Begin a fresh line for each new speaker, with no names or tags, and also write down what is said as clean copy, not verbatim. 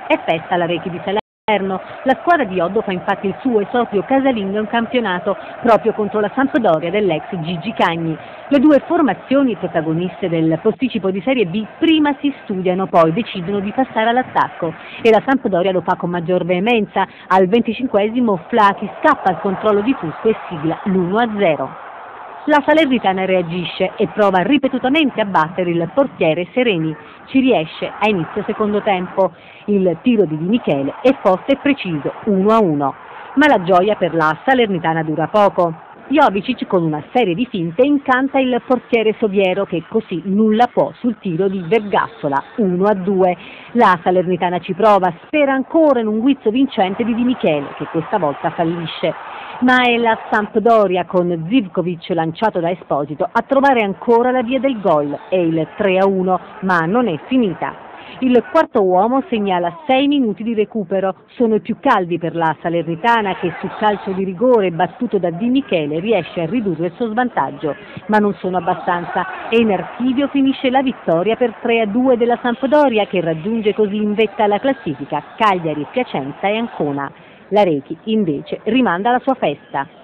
È festa alla Rechi di Salerno. La squadra di Oddo fa infatti il suo esordio casalingo in campionato proprio contro la Sampdoria dell'ex Gigi Cagni. Le due formazioni protagoniste del posticipo di Serie B prima si studiano, poi decidono di passare all'attacco e la Sampdoria lo fa con maggior veemenza. Al 25esimo Flachi scappa al controllo di Fusco e sigla l'1-0. La Salernitana reagisce e prova ripetutamente a battere il portiere Sereni. Ci riesce a inizio secondo tempo. Il tiro di Di Michele è forte e preciso, 1-1. Ma la gioia per la Salernitana dura poco. Jovicic con una serie di finte incanta il portiere Soviero che così nulla può sul tiro di Vergassola, 1-2. La Salernitana ci prova, spera ancora in un guizzo vincente di Di Michele che questa volta fallisce. Ma è la Sampdoria con Zivkovic lanciato da Esposito a trovare ancora la via del gol e il 3-1, ma non è finita. Il quarto uomo segnala 6 minuti di recupero, sono i più caldi per la Salernitana che su calcio di rigore battuto da Di Michele riesce a ridurre il suo svantaggio, ma non sono abbastanza e in archivio finisce la vittoria per 3-2 della Sampdoria che raggiunge così in vetta alla classifica Cagliari, Piacenza e Ancona. La Rechi invece rimanda la sua festa.